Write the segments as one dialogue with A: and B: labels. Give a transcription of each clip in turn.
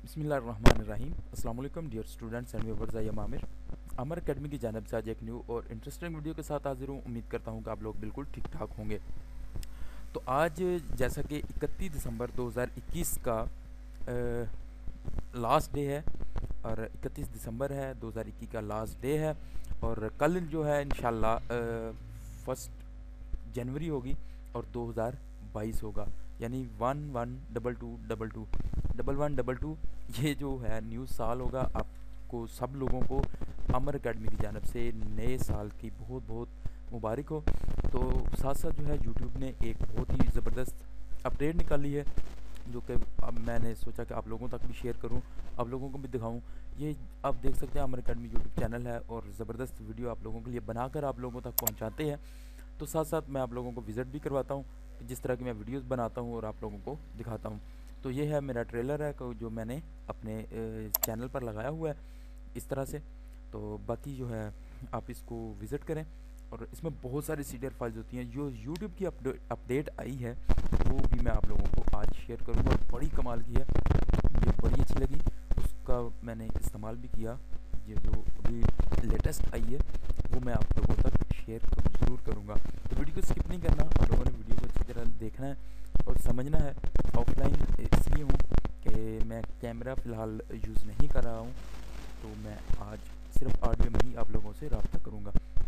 A: बिस्मिल्लाहिर्रहमानिर्रहीम। अस्सलाम वालेकुम dear students and viewers. I am Aamir Amar Academy की जानब से आज एक न्यू और इंटरेस्टिंग वीडियो के साथ हाजिर हूँ। उम्मीद करता हूँ कि आप लोग बिल्कुल ठीक ठाक होंगे। तो आज जैसा कि 31 दिसंबर 2021 का लास्ट डे है और 31 दिसंबर है 2021 का लास्ट डे है। और कल जो है इंशाल्लाह 1 जनवरी होगी और 2022 होगा, यानी 112222 ये जो है न्यू साल होगा। आपको सब लोगों को अमर अकेडमी की जानब से नए साल की बहुत बहुत मुबारक हो। तो साथ साथ जो है यूट्यूब ने एक बहुत ही ज़बरदस्त अपडेट निकाली है, जो कि अब मैंने सोचा कि आप लोगों तक भी शेयर करूं, आप लोगों को भी दिखाऊं। ये आप देख सकते हैं अमर अकेडमी यूट्यूब चैनल है और ज़बरदस्त वीडियो आप लोगों के लिए बनाकर आप लोगों तक पहुंचाते हैं। तो साथ साथ मैं आप लोगों को विज़िट भी करवाता हूँ, जिस तरह की मैं वीडियोस बनाता हूँ और आप लोगों को दिखाता हूँ। तो ये है मेरा ट्रेलर है जो मैंने अपने चैनल पर लगाया हुआ है इस तरह से। तो बाकी जो है आप इसको विज़िट करें। और इसमें बहुत सारी सीडीआर फाइल्स होती हैं। जो यूट्यूब की अपडेट आई है वो भी मैं आप लोगों को आज शेयर करूँगा, और बड़ी कमाल की है, मुझे बड़ी अच्छी लगी। उसका मैंने इस्तेमाल भी किया। ये जो अभी लेटेस्ट आई है वो मैं आप लोगों तक शेयर ज़रूर करूँगा। तो वीडियो को स्किप नहीं करना, आप लोगों ने वीडियो को अच्छी तरह देखना है और समझना है। ऑफलाइन इसलिए हूँ कि मैं कैमरा फ़िलहाल यूज़ नहीं कर रहा हूँ, तो मैं आज सिर्फ ऑडियो में ही आप लोगों से रब्ता करूँगा।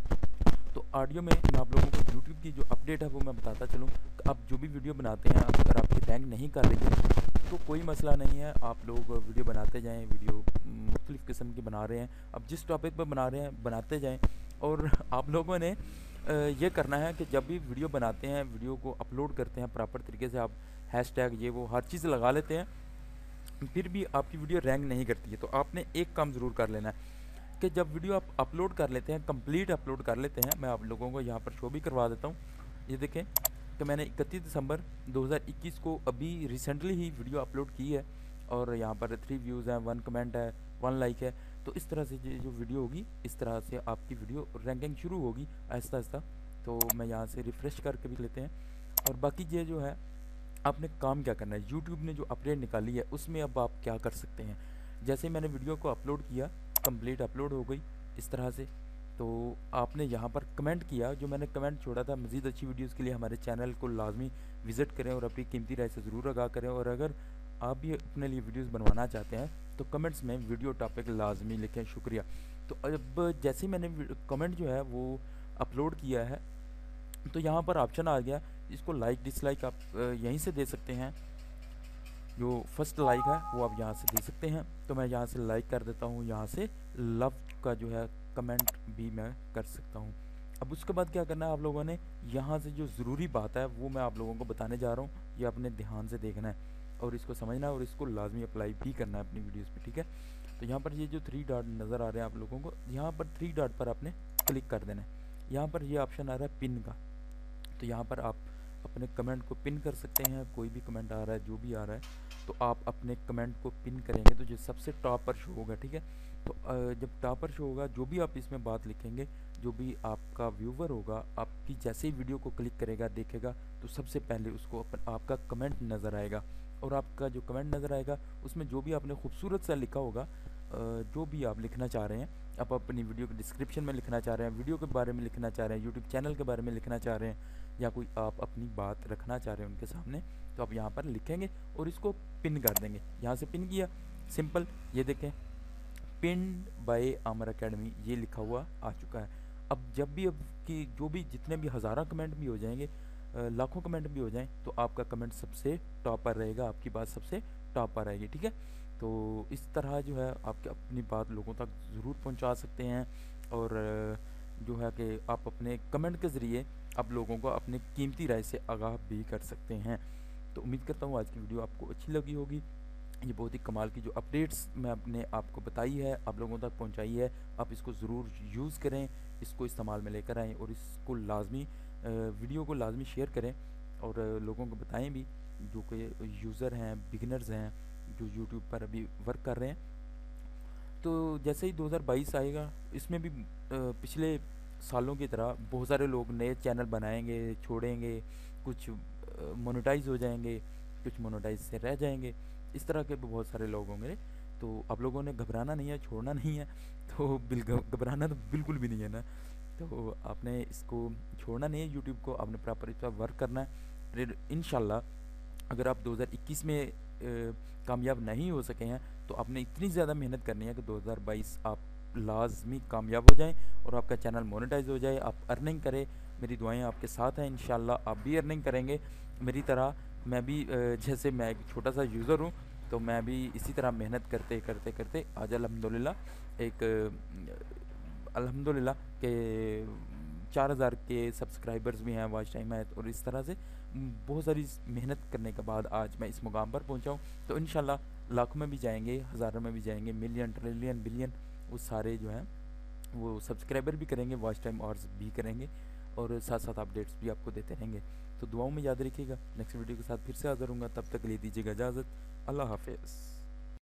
A: तो ऑडियो में मैं आप लोगों को यूट्यूब की जो अपडेट है वो मैं बताता चलूँ। आप जो भी वीडियो बनाते हैं, अगर आपकी रैंक नहीं कर रही है तो कोई मसला नहीं है, आप लोग वीडियो बनाते जाएं। वीडियो मुख्तलिफ़ किस्म की बना रहे हैं, अब जिस टॉपिक पर बना रहे हैं बनाते जाएं। और आप लोगों ने ये करना है कि जब भी वीडियो बनाते हैं, वीडियो को अपलोड करते हैं प्रॉपर तरीके से, आप हैशटैग ये वो हर चीज़ लगा लेते हैं, फिर भी आपकी वीडियो रैंक नहीं करती है। तो आपने एक काम ज़रूर कर लेना है कि जब वीडियो आप अपलोड कर लेते हैं, कंप्लीट अपलोड कर लेते हैं, मैं आप लोगों को यहाँ पर शो भी करवा देता हूँ। ये देखें कि मैंने 31 दिसंबर 2021 को अभी रिसेंटली ही वीडियो अपलोड की है, और यहाँ पर 3 व्यूज़ हैं, 1 कमेंट है, 1 लाइक है। तो इस तरह से जो वीडियो होगी, इस तरह से आपकी वीडियो रैंकिंग शुरू होगी आहिस्ता आहिस्ता। तो मैं यहाँ से रिफ़्रेश करके भी लेते हैं। और बाकी ये जो है, आपने काम क्या करना है, यूट्यूब ने जो अपडेट निकाली है उसमें अब आप क्या कर सकते हैं। जैसे मैंने वीडियो को अपलोड किया, कंप्लीट अपलोड हो गई इस तरह से, तो आपने यहाँ पर कमेंट किया, जो मैंने कमेंट छोड़ा था, मज़ीद अच्छी वीडियोस के लिए हमारे चैनल को लाजमी विज़िट करें और अपनी कीमती राय से ज़रूर आगाह करें। और अगर आप भी अपने लिए वीडियोस बनवाना चाहते हैं तो कमेंट्स में वीडियो टॉपिक लाजमी लिखें। शुक्रिया। तो अब जैसे ही मैंने कमेंट जो है वो अपलोड किया है, तो यहाँ पर ऑप्शन आ गया, इसको लाइक डिसलाइक आप यहीं से दे सकते हैं। जो फर्स्ट लाइक है वो आप यहाँ से दे सकते हैं, तो मैं यहाँ से लाइक कर देता हूँ। यहाँ से लव का जो है कमेंट भी मैं कर सकता हूँ। अब उसके बाद क्या करना है आप लोगों ने, यहाँ से जो ज़रूरी बात है वो मैं आप लोगों को बताने जा रहा हूँ, ये आपने ध्यान से देखना है और इसको समझना है और इसको लाजमी अप्लाई भी करना है अपनी वीडियोज़ पर, ठीक है। तो यहाँ पर ये जो 3 डॉट नज़र आ रहे हैं आप लोगों को, यहाँ पर 3 डॉट पर आपने क्लिक कर देना है। यहाँ पर ये ऑप्शन आ रहा है पिन का, तो यहाँ पर आप अपने कमेंट को पिन कर सकते हैं। कोई भी कमेंट आ रहा है, जो भी आ रहा है, तो आप अपने कमेंट को पिन करेंगे तो जो सबसे टॉप पर शो होगा, ठीक है। तो जब टॉप पर शो होगा, जो भी आप इसमें बात लिखेंगे, जो भी आपका व्यूवर होगा, आपकी जैसे ही वीडियो को क्लिक करेगा देखेगा, तो सबसे पहले उसको आपका कमेंट नज़र आएगा। और आपका जो कमेंट नज़र आएगा उसमें जो भी आपने खूबसूरत सा लिखा होगा, जो भी आप लिखना चाह रहे हैं, आप अपनी वीडियो के डिस्क्रिप्शन में लिखना चाह रहे हैं, वीडियो के बारे में लिखना चाह रहे हैं, यूट्यूब चैनल के बारे में लिखना चाह रहे हैं, या कोई आप अपनी बात रखना चाह रहे हैं उनके सामने, तो आप यहाँ पर लिखेंगे और इसको पिन कर देंगे। यहाँ से पिन किया, सिंपल, ये देखें पिन बाय अमर अकेडमी ये लिखा हुआ आ चुका है। अब जब भी अब कि जो भी जितने भी हज़ारों कमेंट भी हो जाएंगे, लाखों कमेंट भी हो जाएं, तो आपका कमेंट सबसे टॉप पर रहेगा, आपकी बात सबसे टॉप पर आएगी, ठीक है। तो इस तरह जो है आप अपनी बात लोगों तक ज़रूर पहुंचा सकते हैं। और जो है कि आप अपने कमेंट के ज़रिए आप लोगों को अपनी कीमती राय से आगाह भी कर सकते हैं। तो उम्मीद करता हूँ आज की वीडियो आपको अच्छी लगी होगी। ये बहुत ही कमाल की जो अपडेट्स मैं अपने आपको बताई है, आप लोगों तक पहुंचाई है, आप इसको ज़रूर यूज़ करें, इसको इस्तेमाल में लेकर आएँ और इसको लाजमी वीडियो को लाजमी शेयर करें और लोगों को बताएं भी, जो कि यूज़र हैं, बिगिनर्स हैं, जो यूट्यूब पर अभी वर्क कर रहे हैं। तो जैसे ही 2022 आएगा, इसमें भी पिछले सालों की तरह बहुत सारे लोग नए चैनल बनाएंगे, छोड़ेंगे, कुछ मोनेटाइज हो जाएंगे, कुछ मोनेटाइज से रह जाएंगे। इस तरह के भी बहुत सारे लोग होंगे। तो आप लोगों ने घबराना नहीं है, छोड़ना नहीं है। तो घबराना तो बिल्कुल भी नहीं है ना। तो आपने इसको छोड़ना नहीं है, यूट्यूब को आपने प्रॉपर इस पर वर्क करना है। फिर इंशाल्लाह अगर आप 2021 में कामयाब नहीं हो सके हैं तो आपने इतनी ज़्यादा मेहनत करनी है कि 2022 आप लाजमी कामयाब हो जाएं और आपका चैनल मोनेटाइज हो जाए, आप अर्निंग करें। मेरी दुआएं आपके साथ हैं, इंशाल्लाह आप भी अर्निंग करेंगे मेरी तरह। मैं भी जैसे मैं एक छोटा सा यूज़र हूँ, तो मैं भी इसी तरह मेहनत करते करते करते आज अल्हम्दुलिल्लाह एक अल्हम्दुलिल्लाह के 4000 के सब्सक्राइबर्स भी हैं, वॉच टाइम है, और इस तरह से बहुत सारी मेहनत करने के बाद आज मैं इस मुकाम पर पहुंचा हूं। तो इंशाल्लाह लाखों में भी जाएंगे, हज़ारों में भी जाएंगे, मिलियन, ट्रिलियन, बिलियन, वो सारे जो हैं वो सब्सक्राइबर भी करेंगे, वॉच टाइम आवर्स भी करेंगे, और साथ साथ अपडेट्स भी आपको देते रहेंगे। तो दुआओं में याद रखिएगा। नेक्स्ट वीडियो के साथ फिर से हाज़िर हूँगा, तब तक के लिए दीजिएगा इजाज़त। अल्लाह हाफ़िज़।